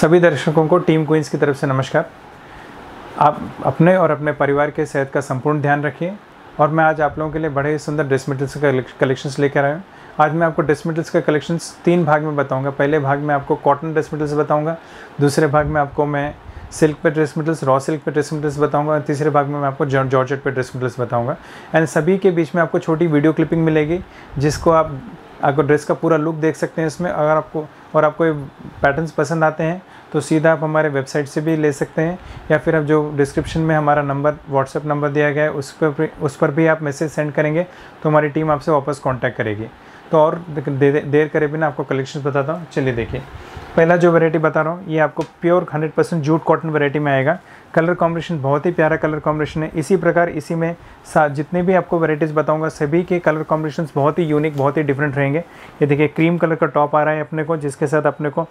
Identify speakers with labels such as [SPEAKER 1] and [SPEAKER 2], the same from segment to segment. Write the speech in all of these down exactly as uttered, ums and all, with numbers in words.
[SPEAKER 1] सभी दर्शकों को टीम क्वींस की तरफ से नमस्कार। आप अपने और अपने परिवार के सेहत का संपूर्ण ध्यान रखिए। और मैं आज आप लोगों के लिए बड़े ही सुंदर ड्रेस मटेरियल्स का कलेक्शंस लेकर आया हूँ। आज मैं आपको ड्रेस मटेरियल्स का कलेक्शंस तीन भाग में बताऊंगा। पहले भाग में आपको कॉटन ड्रेस मटेरियल्स बताऊंगा, दूसरे भाग में आपको मैं सिल्क पे ड्रेस मटेरियल्स, रॉ सिल्क पे ड्रेस मटेरियल्स बताऊंगा, और तीसरे भाग में मैं आपको जॉर्जेट पे ड्रेस मटेरियल्स बताऊंगा। एंड सभी के बीच में आपको छोटी वीडियो क्लिपिंग मिलेगी, जिसको आप आपको ड्रेस का पूरा लुक देख सकते हैं इसमें। अगर आपको और आपको ये पैटर्न्स पसंद आते हैं तो सीधा आप हमारे वेबसाइट से भी ले सकते हैं, या फिर अब जो डिस्क्रिप्शन में हमारा नंबर व्हाट्सएप नंबर दिया गया है उस पर उस पर भी आप मैसेज सेंड करेंगे तो हमारी टीम आपसे वापस कांटेक्ट करेगी। तो और दे, दे, देर करे बिना आपको कलेक्शन बताता हूँ। चलिए देखिए, पहला जो वैरायटी बता रहा हूँ ये आपको pure hundred percent jute cotton variety में आएगा। कलर कॉम्बिनेशन बहुत ही प्यारा कलर कॉम्बिनेशन है। इसी प्रकार इसी में साथ जितने भी आपको वैरायटीज़ बताऊंगा सभी के कलर कॉम्बिनेशंस बहुत ही यूनिक, बहुत ही डिफरेंट रहेंगे। ये देखिए, क्रीम कलर का टॉप आ रहा है अपने को, जिसके साथ अपने को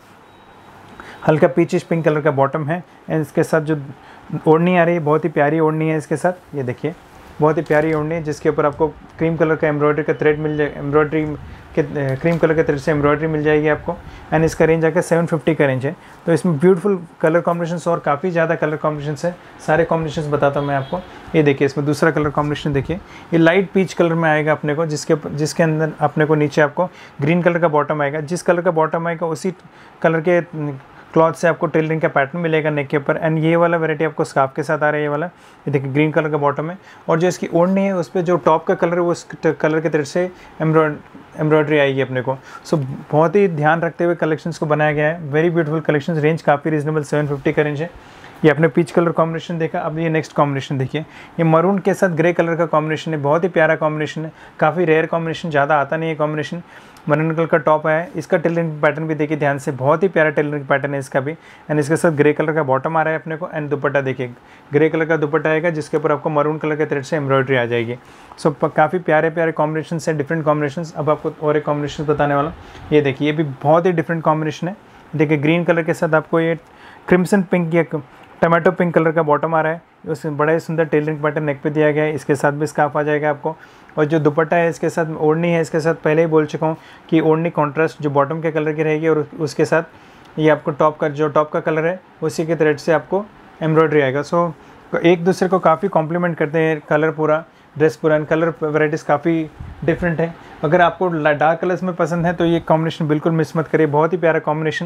[SPEAKER 1] हल्का पीचिश पिंक कलर का बॉटम है। एंड इसके साथ जो ओढ़नी आ रही है बहुत ही प्यारी ओढ़नी है इसके साथ। ये देखिए, बहुत ही प्यारी ओढ़नी है जिसके ऊपर आपको क्रीम कलर का एम्ब्रॉयडरी का थ्रेड मिल जाए, एम्ब्रॉयडरी के क्रीम कलर के थ्रेड से एम्ब्रॉयडरी मिल जाएगी आपको। एंड इसका रेंज आकर सेवन फिफ्टी का रेंज है। तो इसमें ब्यूटीफुल कलर कॉम्बिनेशंस और काफ़ी ज़्यादा कलर कॉम्बिनेशंस है। सारे कॉम्बिनेशंस बताता हूँ मैं आपको। ये देखिए, इसमें दूसरा कलर कॉम्बिनेशन देखिए, ये लाइट पीच कलर में आएगा अपने को, जिसके जिसके अंदर अपने को नीचे आपको ग्रीन कलर का बॉटम आएगा। जिस कलर का बॉटम आएगा उसी कलर के क्लॉथ से आपको टेलरिंग का पैटर्न मिलेगा नेक के ऊपर। एंड ये वाला वैरायटी आपको स्कार्फ के साथ आ रहा है। ये वाला ये देखिए, ग्रीन कलर का बॉटम है, और जो इसकी ओढ़नी है उस पर जो टॉप का कलर है वो उस कलर के तरफ से एम्ब्रॉयड एम्ब्रॉयडरी आएगी अपने को। सो बहुत ही ध्यान रखते हुए कलेक्शंस को बनाया गया है। Very beautiful collections. रेंज काफ़ी रीजनेबल, सेवन फिफ्टी का रेंज है। ये आपने पीच कलर कॉम्बिनेशन देखा। अब ये नेक्स्ट कॉम्बिनेशन देखिए, ये मरून के साथ ग्रे कलर का कॉम्बिनेशन है। बहुत ही प्यारा कॉम्बिनेशन है, काफ़ी रेयर कॉम्बिनेशन, ज़्यादा आता नहीं है कॉम्बिनेशन। मरून कलर का टॉप है, इसका टेलरिंग पैटर्न भी देखिए ध्यान से, बहुत ही प्यारा टेलरिंग पैटर्न है इसका भी। एंड इसके साथ ग्रे कलर का बॉटम आ रहा है अपने को। एंड दुपट्टा देखिए, ग्रे कलर का दुपट्टा आएगा जिसके ऊपर आपको मरून कलर के थ्रेड से एम्ब्रॉयडरी आ जाएगी। सो so, काफ़ी प्यारे प्यारे कॉम्बिनेशन है, डिफरेंट कॉम्बिनेशन। अब आपको और एक कॉम्बिनेशन बताने वाला, ये देखिए, ये भी बहुत ही डिफरेंट कॉम्बिनेशन है। देखिए, ग्रीन कलर के साथ आपको ये क्रिम्सन पिंक या टमाटो पिंक कलर का बॉटम आ रहा है। उसमें बड़ा ही सुंदर टेलरिंग पैटर्न नेक पे दिया गया है। इसके साथ भी स्कार्फ आ जाएगा आपको। और जो दुपट्टा है इसके साथ, ओढ़नी है इसके साथ, पहले ही बोल चुका हूँ कि ओढ़नी कॉन्ट्रास्ट जो बॉटम के कलर की रहेगी, और उसके साथ ये आपको टॉप का जो टॉप का कलर है उसी के थ्रेड से आपको एम्ब्रॉयडरी आएगा। सो एक दूसरे को काफ़ी कॉम्प्लीमेंट करते हैं, कलर पूरा, ड्रेस पूरा। एंड कलर वेराइटीज़ काफ़ी डिफरेंट है। अगर आपको डार्क कलर्स में पसंद है तो ये कॉम्बिनेशन बिल्कुल मिस मत करिए। बहुत ही प्यारा कॉम्बिनेशन।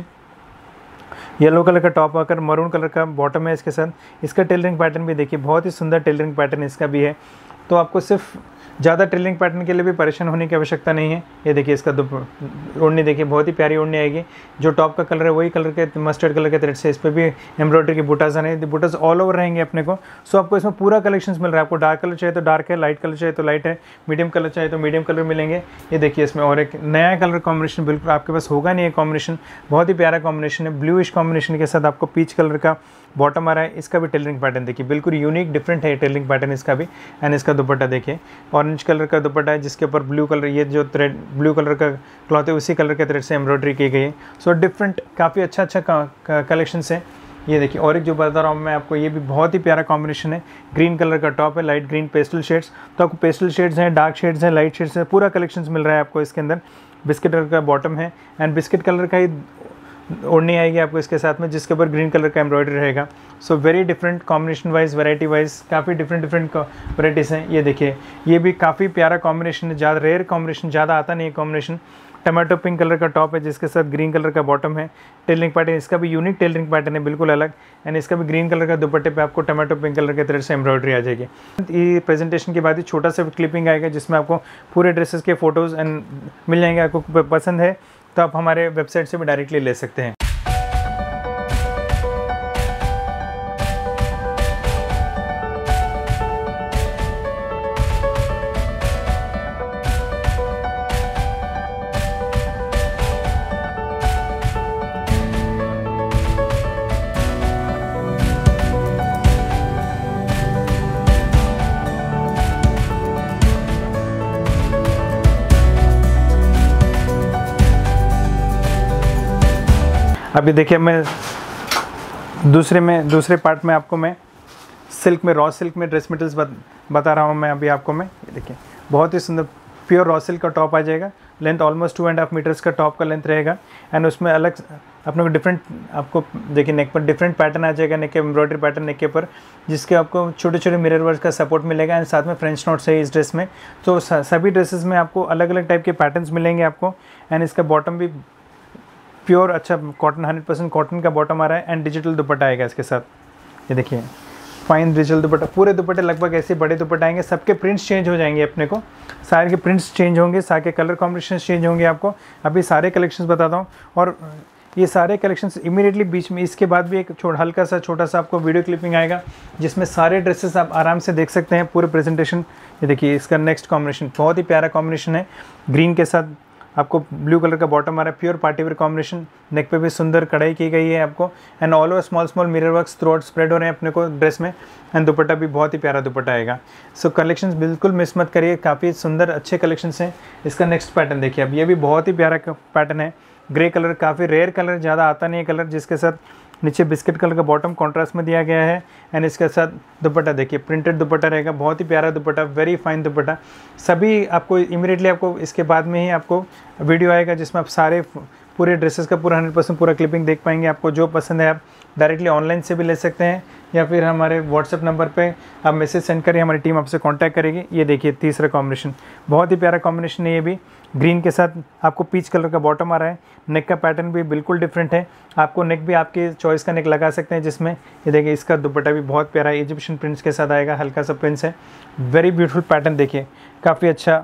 [SPEAKER 1] येलो कलर का टॉप आकर मरून कलर का बॉटम है इसके साथ। इसका टेलरिंग पैटर्न भी देखिए, बहुत ही सुंदर टेलरिंग पैटर्न इसका भी है। तो आपको सिर्फ ज़्यादा टेलरिंग पैटर्न के लिए भी परेशान होने की आवश्यकता नहीं है। ये देखिए, इसका ओढ़नी देखिए, बहुत ही प्यारी ओढ़नी आएगी। जो टॉप का कलर है वही कलर के मस्टर्ड कलर के थ्रेड से इस पर भी एम्ब्रॉयडरी के बूटाज आने, बूटाज ऑल ओवर रहेंगे अपने को। सो आपको इसमें पूरा कलेक्शंस मिल रहा है। आपको डार्क कलर चाहिए तो डार्क है, लाइट कलर चाहिए तो लाइट है, मीडियम कलर चाहिए तो मीडियम कलर मिलेंगे। ये देखिए, इसमें और एक नया कलर कॉम्बिनेशन बिल्कुल आपके पास होगा नहीं है कॉम्बिनेशन। बहुत ही प्यारा कॉम्बिनेशन है। ब्लूइश कॉम्बिनेशन के साथ आपको पीच कलर का बॉटम आ रहा है। इसका भी टेलरिंग पैटर्न देखिए, बिल्कुल यूनिक डिफरेंट है टेलरिंग पैटर्न इसका भी। एंड इसका दुपट्टा देखिए, ऑरेंज कलर का दुपट्टा है जिसके ऊपर ब्लू कलर, ये जो थ्रेड ब्लू कलर का क्लॉथ है उसी कलर के थ्रेड से एम्ब्रॉयडरी की गई है। सो डिफरेंट, काफ़ी अच्छा अच्छा कलेक्शन है। ये देखिए, और एक जो बता रहा हूँ मैं आपको, ये भी बहुत ही प्यारा कॉम्बिनेशन है। ग्रीन कलर का टॉप है, लाइट ग्रीन पेस्टल शेड्स। तो आपको पेस्टल शेड्स हैं, डार्क शेड्स हैं, लाइट शेड्स हैं, पूरा कलेक्शन मिल रहा है आपको इसके अंदर। बिस्किट कलर का बॉटम है एंड बिस्किट कलर का ही ओढ़नी आएगी आपको इसके साथ में, जिसके ऊपर ग्रीन कलर का एम्ब्रॉयडरी रहेगा। So very different combination wise, variety wise काफ़ी डिफरेंट डिफरेंट वैराइटीज़ हैं। ये देखिए, ये भी काफ़ी प्यारा कॉम्बिनेशन है, ज़्यादा रेयर कॉम्बिनेशन, ज़्यादा आता नहीं है कॉम्बिनेशन। टमाटो पिंक कलर का टॉप है जिसके साथ ग्रीन कलर का बॉटम है। टेलरिंग पैटर्न इसका भी यूनिक टेलरिंग पैटर्न है, बिल्कुल अलग। एंड इसका भी ग्रीन कलर का दुपट्टे पे आपको टमाटो पिंक कलर के थ्रेड से एम्ब्रॉयडरी आ जाएगी। ये प्रेजेंटेशन के बाद ही छोटा सा क्लिपिंग आएगा जिसमें आपको पूरे ड्रेसेस के फोटोज़ एंड मिल जाएंगे। आपको पसंद है तो आप हमारे वेबसाइट से भी डायरेक्टली ले सकते हैं। अभी देखिए, मैं दूसरे में दूसरे पार्ट में आपको मैं सिल्क में, रॉ सिल्क में ड्रेस मटेरियल्स बत, बता रहा हूँ मैं अभी आपको मैं। ये देखिए, बहुत ही सुंदर प्योर रॉ सिल्क का टॉप आ जाएगा। Length almost two and half metres का टॉप का लेंथ रहेगा। एंड उसमें अलग अपने को डिफरेंट, आपको देखिए नेक पर डिफरेंट पैटर्न आ जाएगा, नेक के एम्ब्रॉयडरी पैटर्न नेक के ऊपर, जिसके आपको छोटे छोटे मिरर वर्क का सपोर्ट मिलेगा एंड साथ में फ्रेंच नोट्स है इस ड्रेस में। तो सभी ड्रेसेस में आपको अलग अलग टाइप के पैटर्न्स मिलेंगे आपको। एंड इसका बॉटम भी प्योर अच्छा कॉटन, हंड्रेड परसेंट कॉटन का बॉटम आ रहा है एंड डिजिटल दुपट्टा आएगा इसके साथ। ये देखिए फाइन डिजिटल दुपट्टा, पूरे दुपट्टे लगभग ऐसे बड़े दुपट्टे आएंगे, सबके प्रिंट्स चेंज हो जाएंगे अपने को, सारे के प्रिंट्स चेंज होंगे, सारे के कलर कॉम्बिनेशन चेंज होंगे आपको। अभी सारे कलेक्शंस बताता हूँ और ये सारे कलेक्शंस इमीडिएटली बीच में इसके बाद भी एक छोटा हल्का सा छोटा सा आपको वीडियो क्लिपिंग आएगा जिसमें सारे ड्रेसेस आप आराम से देख सकते हैं पूरे प्रेजेंटेशन। ये देखिए इसका नेक्स्ट कॉम्बिनेशन बहुत ही प्यारा कॉम्बिनेशन है, ग्रीन के साथ आपको ब्लू कलर का बॉटम आ रहा है, प्योर पार्टीवेयर कॉम्बिनेशन, नेक पे भी सुंदर कढ़ाई की गई है आपको and all over small small mirror works throughout spread हो रहे हैं अपने को ड्रेस में एंड दुपट्टा भी बहुत ही प्यारा दुपट्टा आएगा। सो कलेक्शंस बिल्कुल मिस मत करिए, काफ़ी सुंदर अच्छे कलेक्शंस हैं। इसका नेक्स्ट पैटर्न देखिए, अब ये भी बहुत ही प्यारा पैटर्न है, ग्रे कलर, काफ़ी रेयर कलर, ज़्यादा आता नहीं है कलर, जिसके साथ नीचे बिस्किट कलर का बॉटम कॉन्ट्रास्ट में दिया गया है एंड इसके साथ दुपट्टा देखिए प्रिंटेड दुपट्टा रहेगा, बहुत ही प्यारा दुपट्टा, वेरी फाइन दुपट्टा। सभी आपको इमीडिएटली आपको इसके बाद में ही आपको वीडियो आएगा जिसमें आप सारे पूरे ड्रेसेस का पूरा हंड्रेड परसेंट पूरा क्लिपिंग देख पाएंगे। आपको जो पसंद है आप डायरेक्टली ऑनलाइन से भी ले सकते हैं या फिर हमारे व्हाट्सएप नंबर पे आप मैसेज सेंड करिए, हमारी टीम आपसे कांटेक्ट करेगी। ये देखिए तीसरा कॉम्बिनेशन, बहुत ही प्यारा कॉम्बिनेशन है, ये भी ग्रीन के साथ आपको पीच कलर का बॉटम आ रहा है, नेक का पैटर्न भी बिल्कुल डिफरेंट है, आपको नेक भी आपके चॉइस का नेक लगा सकते हैं जिसमें ये देखिए इसका दुपट्टा भी बहुत प्यारा इजिप्शियन प्रिंट्स के साथ आएगा, हल्का सा प्रिंट्स है, वेरी ब्यूटीफुल पैटर्न, देखिए काफ़ी अच्छा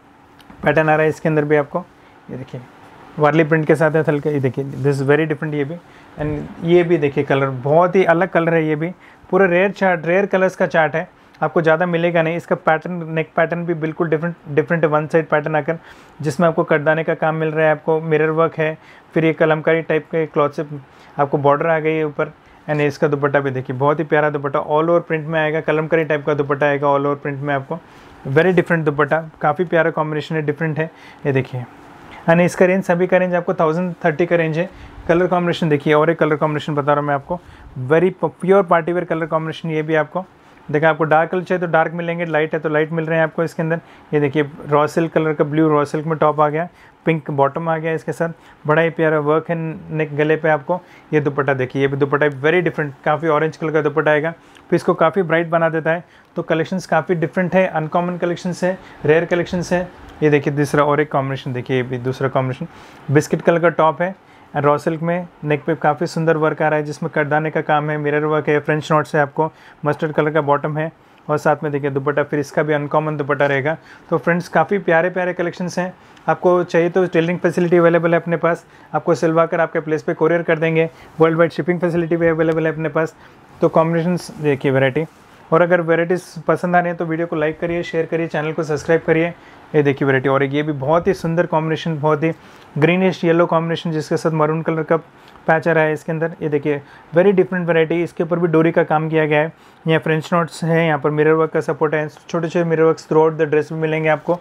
[SPEAKER 1] पैटर्न आ रहा है इसके अंदर भी आपको। ये देखिए वार्ली प्रिंट के साथ है हल्का, ये देखिए दिस इज़ वेरी डिफरेंट, ये भी एंड ये भी देखिए कलर बहुत ही अलग कलर है, ये भी पूरा रेयर चार्ट, रेयर कलर्स का चार्ट है, आपको ज़्यादा मिलेगा नहीं। इसका पैटर्न, नेक पैटर्न भी बिल्कुल डिफरेंट डिफरेंट है, वन साइड पैटर्न आकर जिसमें आपको कटदाने का काम मिल रहा है, आपको मिरर वर्क है, फिर ये कलमकारी टाइप के क्लॉथ से आपको बॉर्डर आ गई है ऊपर एंड इसका दुपट्टा भी देखिए बहुत ही प्यारा दुपट्टा, ऑल ओवर प्रिंट में आएगा, कलमकारी टाइप का दुपट्टा आएगा ऑल ओवर प्रिंट में आपको, वेरी डिफरेंट दुपट्टा, काफ़ी प्यारा कॉम्बिनेशन है, डिफरेंट है। ये देखिए एंड इसका रेंज, सभी का रेंज आपको थाउजेंड थर्टी का रेंज है। कलर कॉम्बिनेशन देखिए, और एक कलर कॉम्बिनेशन बता रहा हूँ मैं आपको, very pure partywear colour combination, ये भी आपको देखा, आपको डार्क कलर चाहिए तो डार्क मिलेंगे, लाइट है तो लाइट मिल रहे हैं आपको इसके अंदर। ये देखिए रॉ सिल्क कलर का, ब्लू रॉ सिल्क में टॉप आ गया, पिंक बॉटम आ गया इसके साथ, बड़ा ही प्यारा वर्क है नेक गले पे आपको। ये दुपट्टा देखिए, ये भी दुपट्टा वेरी डिफरेंट, काफ़ी ऑरेंज कलर का दुपट्टा आएगा, फिर इसको काफ़ी ब्राइट बना देता है। तो कलेक्शंस काफ़ी डिफरेंट है, अनकॉमन कलेक्शंस है, रेयर कलेक्शंस है। ये देखिए दूसरा और एक कॉम्बिनेशन देखिए, ये भी दूसरा कॉम्बिनेशन, बिस्किट कलर का टॉप है एंड रॉ सिल्क में नेक पे काफ़ी सुंदर वर्क आ रहा है जिसमें कटदाने का काम है, मिरर वर्क है, फ्रेंच नोट्स है, आपको मस्टर्ड कलर का बॉटम है और साथ में देखिए दुपट्टा, फिर इसका भी अनकॉमन दुपट्टा रहेगा। तो फ्रेंड्स काफ़ी प्यारे प्यारे कलेक्शंस हैं, आपको चाहिए तो टेलरिंग फैसिलिटी अवेलेबल है अपने पास, आपको सिलवा कर आपके प्लेस पे कोरियर कर देंगे, वर्ल्ड वाइड शिपिंग फैसिलिटी भी अवेलेबल है अपने पास। तो कॉम्बिनेशंस देखिए वैरायटी, और अगर वैराइटीज़ पसंद आ रही है तो वीडियो को लाइक करिए, शेयर करिए, चैनल को सब्सक्राइब करिए। ये देखिए वैरायटी, और एक ये भी बहुत ही सुंदर कॉम्बिनेशन, बहुत ही ग्रीनिश येलो कॉम्बिनेशन जिसके साथ मरून कलर का पैच आ रहा है इसके अंदर। ये देखिए वेरी डिफरेंट वैरायटी, इसके ऊपर भी डोरी का काम किया गया है, यहाँ फ्रेंच नोट्स है, यहाँ पर मिरर वर्क का सपोर्ट है, छोटे छोटे mirror work throughout the dress भी मिलेंगे आपको।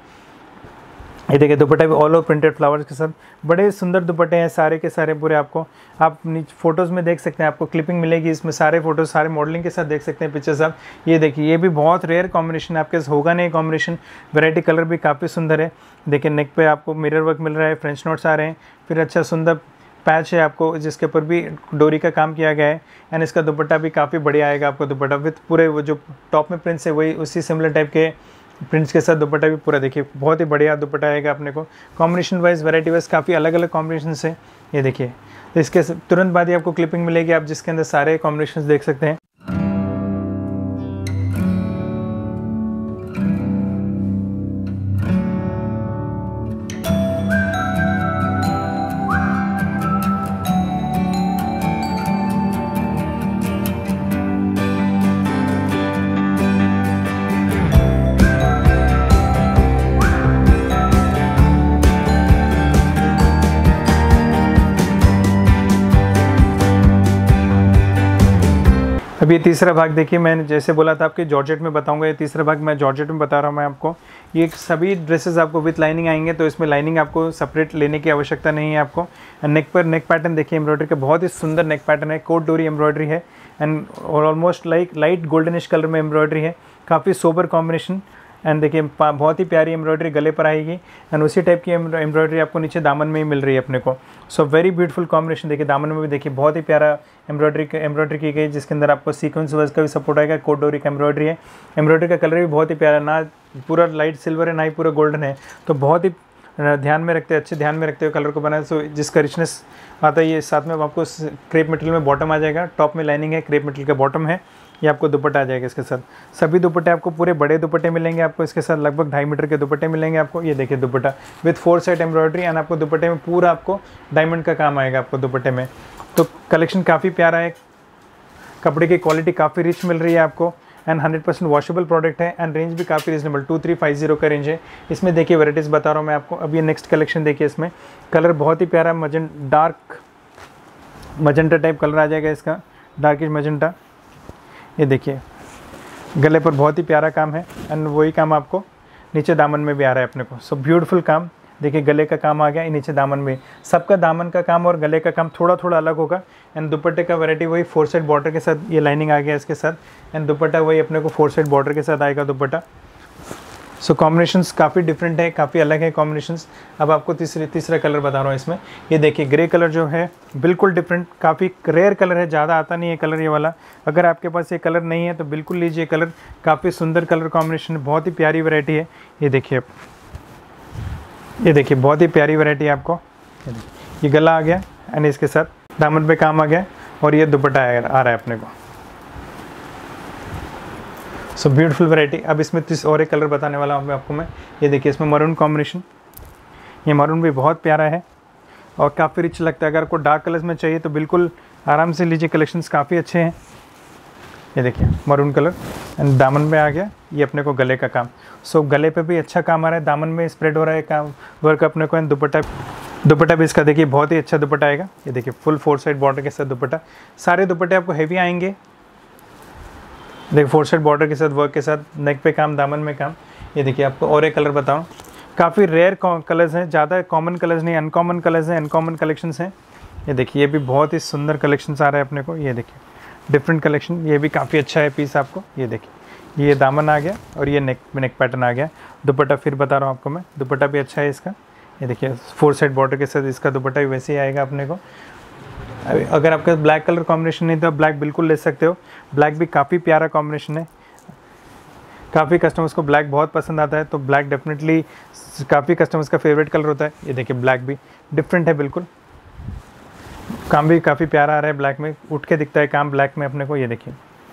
[SPEAKER 1] ये देखिए दुपट्टा भी ऑल ओवर प्रिंटेड फ्लावर्स के साथ, बड़े सुंदर दुपट्टे हैं सारे के सारे पूरे, आपको आप नीचे फोटोज़ में देख सकते हैं, आपको क्लिपिंग मिलेगी इसमें, सारे फोटोज सारे मॉडलिंग के साथ देख सकते हैं पिक्चर्स आप। ये देखिए ये भी बहुत रेयर कॉम्बिनेशन आपके पास होगा नहीं कॉम्बिनेशन, वैरायटी कलर भी काफ़ी सुंदर है। देखिए नेक पे आपको मिरर वर्क मिल रहा है, फ्रेंच नोट्स आ रहे हैं, फिर अच्छा सुंदर पैच है आपको जिसके ऊपर भी डोरी का काम किया गया है एंड इसका दुपट्टा भी काफ़ी बढ़िया आएगा आपको, दुपट्टा विद पूरे वो जो टॉप में प्रिंट्स है वही उसी सिमिलर टाइप के प्रिंट्स के साथ दुपट्टा भी पूरा देखिए बहुत ही बढ़िया दुपट्टा आएगा अपने को। कॉम्बिनेशन वाइज वैरायटी वाइज काफ़ी अलग अलग कॉम्बिनेशन है। ये देखिए तो इसके तुरंत बाद ही आपको क्लिपिंग मिलेगी आप जिसके अंदर सारे कॉम्बिनेशन देख सकते हैं। अब ये तीसरा भाग देखिए, मैंने जैसे बोला था आपके जॉर्जेट में बताऊंगा, ये तीसरा भाग मैं जॉर्जेट में बता रहा हूँ मैं आपको। ये सभी ड्रेसेस आपको विथ लाइनिंग आएंगे, तो इसमें लाइनिंग आपको सेपरेट लेने की आवश्यकता नहीं है आपको। नेक पर नेक पैटर्न देखिए एम्ब्रॉयडरी का बहुत ही सुंदर नेक पैटर्न है, कोट डोरी एम्ब्रॉयडरी है and almost like light goldenish colour में एम्ब्रॉयडरी है, काफ़ी सोबर कॉम्बिनेशन एंड देखिए बहुत ही प्यारी एम्ब्रॉयडरी गले पर आएगी एंड उसी टाइप की एम्ब्रॉयडरी आपको नीचे दामन में ही मिल रही है अपने को। So very beautiful combination. देखिए दामन में भी देखिए बहुत ही प्यारा एम्ब्रॉयडरी एम्ब्रॉयडरी की गई, जिसके अंदर आपको सीक्वेंस वर्क का भी सपोर्ट आएगा। कोड डोरी का एम्ब्रॉयडरी है। एम्ब्रॉयडरी का कलर भी बहुत ही प्यारा, ना पूरा लाइट सिल्वर है ना ही पूरा गोल्डन है, तो बहुत ही ध्यान में रखते अच्छे ध्यान में रखते हुए कलर को बनाए। सो जिसका रिचनेस आता है ये साथ में आपको क्रेप मटेरियल में बॉटम आ जाएगा, टॉप में लाइनिंग है, क्रेप मटेरियल का बॉटम है, ये आपको दुपट्टा आ जाएगा इसके साथ। सभी दुपट्टे आपको पूरे बड़े दुपट्टे मिलेंगे आपको इसके साथ, लगभग ढाई मीटर के दुपट्टे मिलेंगे आपको। ये देखिए दुपट्टा with four side embroidery and आपको दुपट्टे में पूरा आपको डायमंड का काम आएगा आपको दुपट्टे में। तो कलेक्शन काफ़ी प्यारा है, कपड़े की क्वालिटी काफ़ी रिच मिल रही है आपको and hundred percent washable product है एंड रेंज भी काफ़ी reasonable two three five zero का रेंज है। इसमें देखिए वैराइटीज़ बता रहा हूँ मैं आपको। अब ये नेक्स्ट कलेक्शन देखिए, इसमें कलर बहुत ही प्यारा मजन डार्क मजेंटा टाइप कलर आ जाएगा इसका, डार्किश मजेंटा। ये देखिए गले पर बहुत ही प्यारा काम है एंड वही काम आपको नीचे दामन में भी आ रहा है अपने को। सो ब्यूटीफुल काम, देखिए गले का काम आ गया, नीचे दामन में। सबका दामन का काम और गले का काम थोड़ा थोड़ा अलग होगा एंड दुपट्टे का वैरायटी वही फोर साइड बॉर्डर के साथ, ये लाइनिंग आ गया इसके साथ एंड दुपट्टा वही अपने को फोर साइड बॉर्डर के साथ आएगा दुपट्टा। सो कॉम्बिनेशंस काफ़ी डिफरेंट है, काफ़ी अलग है कॉम्बिनेशंस। अब आपको तीसरे तीसरा कलर बता रहा हूँ इसमें। ये देखिए ग्रे कलर जो है बिल्कुल डिफरेंट, काफ़ी रेयर कलर है, ज़्यादा आता नहीं है कलर ये वाला। अगर आपके पास ये कलर नहीं है तो बिल्कुल लीजिए कलर, काफ़ी सुंदर कलर कॉम्बिनेशन है, बहुत ही प्यारी वैरायटी है। ये देखिए आप, ये देखिए बहुत ही प्यारी वैरायटी है आपको। ये गला आ गया एंड इसके साथ दामन पे काम आ गया और ये दुपट्टा आ रहा है अपने को। So beautiful variety. अब इसमें तीस और एक कलर बताने वाला हूँ मैं आपको मैं। ये देखिए इसमें मरून कॉम्बिनेशन, ये मरून भी बहुत प्यारा है और काफ़ी रिच लगता है। अगर आपको डार्क कलर्स में चाहिए तो बिल्कुल आराम से लीजिए, कलेक्शंस काफ़ी अच्छे हैं। ये देखिए मरून कलर एंड दामन में आ गया ये अपने को गले का काम। सो गले पे भी अच्छा काम आ रहा है, दामन में स्प्रेड हो रहा है काम वर्क अपने को एंड दुपट्टा दुपट्टा भी इसका देखिए बहुत ही अच्छा दुपट्टा आएगा। ये देखिए फुल फोर साइड बॉर्डर के साथ दुपट्टा, सारे दुपट्टे आपको हैवी आएंगे। देखिए फोर साइड बॉर्डर के साथ वर्क के साथ, नेक पे काम, दामन में काम। ये देखिए आपको और एक कलर बताऊँ, काफ़ी रेयर कलर्स हैं, ज़्यादा कॉमन कलर्स नहीं, अनकॉमन कलर्स हैं, अनकॉमन कलेक्शंस हैं। ये देखिए ये भी बहुत ही सुंदर कलेक्शंस आ रहे हैं अपने को। ये देखिए डिफरेंट कलेक्शन, ये भी काफ़ी अच्छा है पीस आपको। ये देखिए ये दामन आ गया और ये नेक नेक पैटर्न आ गया। दुपट्टा फिर बता रहा हूँ आपको मैं, दुपट्टा भी अच्छा है इसका। ये देखिए फोर साइड बॉर्डर के साथ इसका दुपट्टा भी वैसे ही आएगा अपने को। अगर आपका ब्लैक कलर कॉम्बिनेशन नहीं तो ब्लैक बिल्कुल ले सकते हो, ब्लैक भी काफ़ी प्यारा कॉम्बिनेशन है। काफ़ी कस्टमर्स को ब्लैक बहुत पसंद आता है, तो ब्लैक डेफिनेटली काफ़ी कस्टमर्स का फेवरेट कलर होता है। ये देखिए ब्लैक भी डिफरेंट है बिल्कुल, काम भी काफ़ी प्यारा आ रहा है ब्लैक में, उठ के दिखता है काम ब्लैक में अपने को। ये देखिए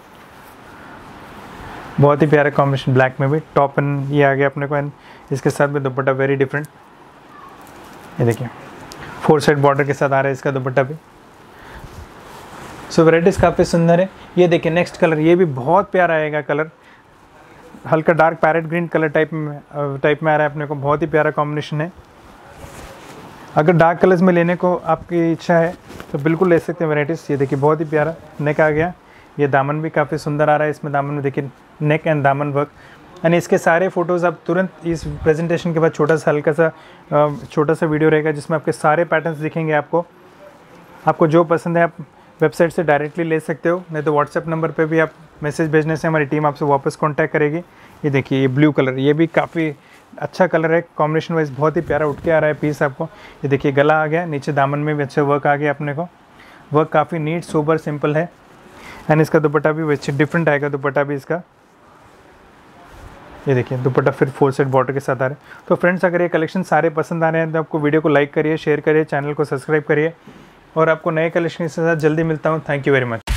[SPEAKER 1] बहुत ही प्यारा कॉम्बिनेशन ब्लैक में भी, टॉप एंड ये आ गया अपने को एंड इसके साथ भी दुपट्टा वेरी डिफरेंट। ये देखिए फोर साइड बॉर्डर के साथ आ रहा है इसका दुपट्टा भी। सो वैराइटीज़ काफ़ी सुंदर है। ये देखिए नेक्स्ट कलर, ये भी बहुत प्यारा आएगा कलर, हल्का dark parrot green colour type में टाइप में आ रहा है अपने को, बहुत ही प्यारा कॉम्बिनेशन है। अगर डार्क कलर्स में लेने को आपकी इच्छा है तो बिल्कुल ले सकते हैं वैराइटीज़। ये देखिए बहुत ही प्यारा नेक आ गया, ये दामन भी काफ़ी सुंदर आ रहा है इसमें, दामन में देखिए नेक एंड दामन वर्क एंड इसके सारे फ़ोटोज़ आप तुरंत इस प्रेजेंटेशन के बाद छोटा सा हल्का सा छोटा सा वीडियो रहेगा जिसमें आपके सारे पैटर्न्स दिखेंगे आपको। आपको जो पसंद है आप वेबसाइट से डायरेक्टली ले सकते हो, नहीं तो व्हाट्सएप नंबर पे भी आप मैसेज भेजने से हमारी टीम आपसे वापस कांटेक्ट करेगी। ये देखिए ये ब्लू कलर, ये भी काफ़ी अच्छा कलर है, कॉम्बिनेशन वाइज बहुत ही प्यारा उठ के आ रहा है पीस आपको। ये देखिए गला आ गया, नीचे दामन में भी अच्छा वर्क आ गया अपने को, वर्क काफ़ी नीट सोबर सिंपल है एंड इसका दुपट्टा भी वैसे डिफरेंट आएगा दुपट्टा भी इसका। ये देखिए दुपट्टा फिर फोर साइड बॉर्डर के साथ आ रहे हैं। तो फ्रेंड्स अगर ये कलेक्शन सारे पसंद आ रहे हैं तो आपको वीडियो को लाइक करिए, शेयर करिए, चैनल को सब्सक्राइब करिए और आपको नए कलेक्शन के साथ जल्दी मिलता हूँ। Thank you very much.